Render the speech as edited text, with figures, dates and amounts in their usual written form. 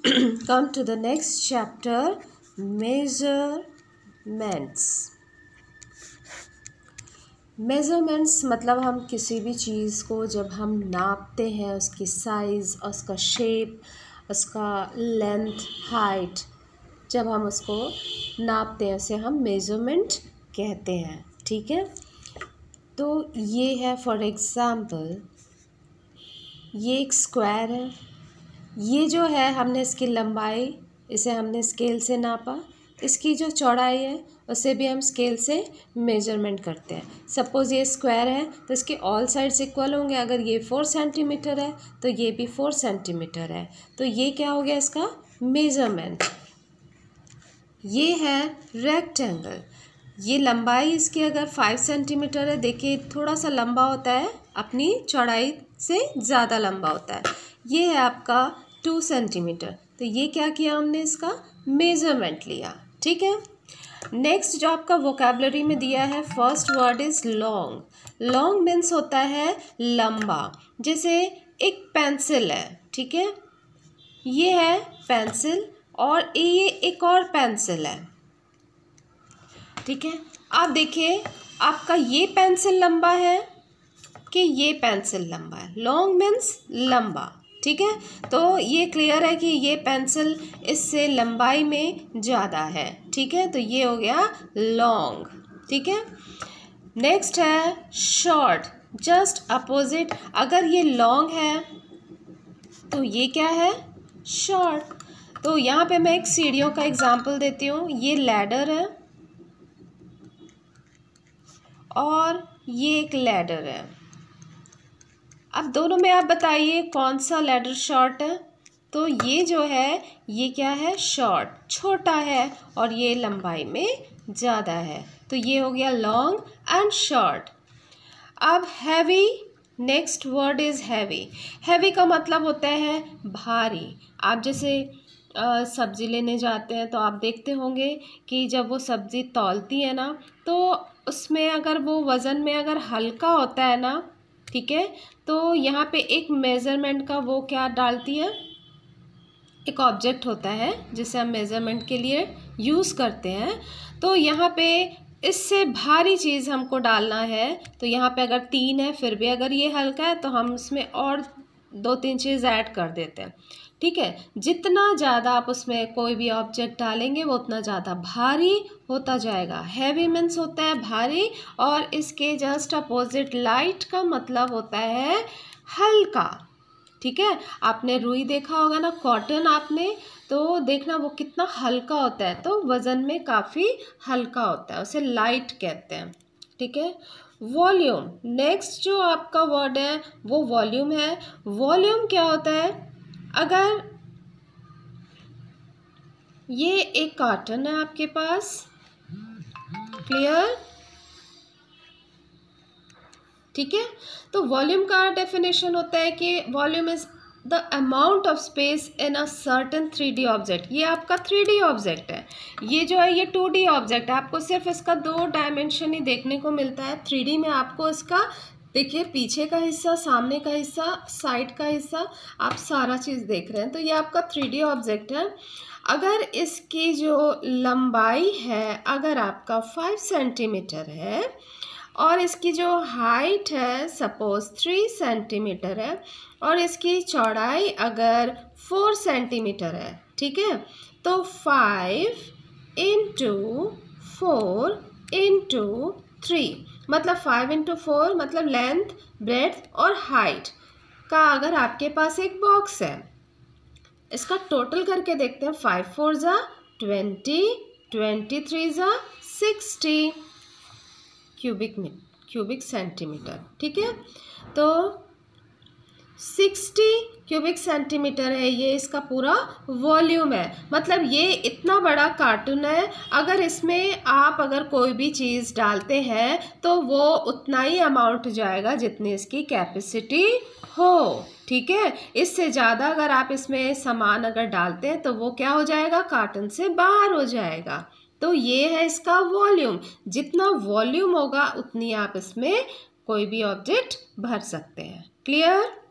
come to the next chapter, measurements. Measurements मतलब हम किसी भी चीज़ को जब हम नापते हैं, उसकी साइज़, उसका शेप, उसका लेंथ, हाइट, जब हम उसको नापते हैं उसे हम मेज़रमेंट कहते हैं। ठीक है, तो ये है फॉर एग्ज़ाम्पल, ये एक स्क्वायर है। ये जो है हमने इसकी लंबाई, इसे हमने स्केल से नापा। इसकी जो चौड़ाई है उसे भी हम स्केल से मेजरमेंट करते हैं। सपोज़ ये स्क्वायर है तो इसके ऑल साइड्स इक्वल होंगे। अगर ये 4 सेंटीमीटर है तो ये भी 4 सेंटीमीटर है, तो ये क्या हो गया इसका मेजरमेंट। ये है रेक्टेंगल, ये लंबाई इसकी अगर 5 सेंटीमीटर है, देखिए थोड़ा सा लंबा होता है, अपनी चौड़ाई से ज़्यादा लंबा होता है। ये है आपका 2 सेंटीमीटर, तो ये क्या किया हमने, इसका मेजरमेंट लिया। ठीक है, नेक्स्ट जो आपका वोकैबुलरी में दिया है, first word is long. Long means होता है लंबा। जैसे एक पेंसिल है, ठीक है, ये है पेंसिल और ये एक और पेंसिल है। ठीक है, आप देखिए आपका ये पेंसिल लंबा है कि ये पेंसिल लंबा है। लॉन्ग मीन्स लंबा। ठीक है, तो ये क्लियर है कि ये पेंसिल इससे लंबाई में ज़्यादा है। ठीक है, तो ये हो गया लॉन्ग। ठीक है, नेक्स्ट है शॉर्ट, जस्ट अपोजिट। अगर ये लॉन्ग है तो ये क्या है, शॉर्ट। तो यहाँ पे मैं एक सीढ़ियों का एग्जांपल देती हूँ। ये लैडर है और ये एक लैडर है। अब दोनों में आप बताइए कौन सा लैडर शॉर्ट है। तो ये जो है ये क्या है, शॉर्ट, छोटा है, और ये लंबाई में ज़्यादा है। तो ये हो गया लॉन्ग एंड शॉर्ट। अब heavy, next word is heavy. Heavy का मतलब होता है भारी। आप जैसे सब्ज़ी लेने जाते हैं तो आप देखते होंगे कि जब वो सब्ज़ी तौलती है ना, तो उसमें अगर वो वज़न में अगर हल्का होता है ना, ठीक है, तो यहाँ पे एक मेज़रमेंट का वो क्या डालती है, एक ऑब्जेक्ट होता है जिसे हम मेज़रमेंट के लिए यूज़ करते हैं। तो यहाँ पे इससे भारी चीज़ हमको डालना है, तो यहाँ पे अगर 3 है फिर भी अगर ये हल्का है तो हम उसमें और 2-3 चीज़ ऐड कर देते हैं। ठीक है, जितना ज़्यादा आप उसमें कोई भी ऑब्जेक्ट डालेंगे वो उतना ज़्यादा भारी होता जाएगा। हैवी मीन्स होता है भारी, और इसके जस्ट अपोजिट लाइट का मतलब होता है हल्का। ठीक है, आपने रुई देखा होगा ना, कॉटन, आपने तो देखना वो कितना हल्का होता है, तो वज़न में काफ़ी हल्का होता है, उसे लाइट कहते हैं। ठीक है, वॉल्यूम, नेक्स्ट जो आपका वर्ड है वो वॉल्यूम है। वॉल्यूम क्या होता है, अगर ये एक कार्टन है आपके पास, क्लियर, ठीक है, तो वॉल्यूम का डेफिनेशन होता है कि volume is the amount of space in a certain 3D object. ये आपका 3D ऑब्जेक्ट है, ये जो है ये 2D ऑब्जेक्ट है। आपको सिर्फ इसका 2 डायमेंशन ही देखने को मिलता है। 3D में आपको इसका देखिए पीछे का हिस्सा, सामने का हिस्सा, साइड का हिस्सा, आप सारा चीज़ देख रहे हैं। तो ये आपका 3D ऑब्जेक्ट है। अगर इसकी जो लंबाई है अगर आपका 5 सेंटीमीटर है और इसकी जो हाइट है सपोज 3 सेंटीमीटर है और इसकी चौड़ाई अगर 4 सेंटीमीटर है, ठीक है, तो 5 इंटू 4 इंटू 3 मतलब 5 इंटू 4 मतलब लेंथ, ब्रेड्थ और हाइट का अगर आपके पास एक बॉक्स है, इसका टोटल करके देखते हैं। 5 4 ज़ा 20, 23 ज़ा 60 क्यूबिक सेंटीमीटर। ठीक है, तो 60 क्यूबिक सेंटीमीटर है ये इसका पूरा वॉल्यूम है। मतलब ये इतना बड़ा कार्टून है, अगर इसमें आप अगर कोई भी चीज़ डालते हैं तो वो उतना ही अमाउंट जाएगा जितनी इसकी कैपेसिटी हो। ठीक है, इससे ज़्यादा अगर आप इसमें सामान अगर डालते हैं तो वो क्या हो जाएगा, कार्टून से बाहर हो जाएगा। तो ये है इसका वॉल्यूम। जितना वॉल्यूम होगा उतनी आप इसमें कोई भी ऑब्जेक्ट भर सकते हैं। क्लियर?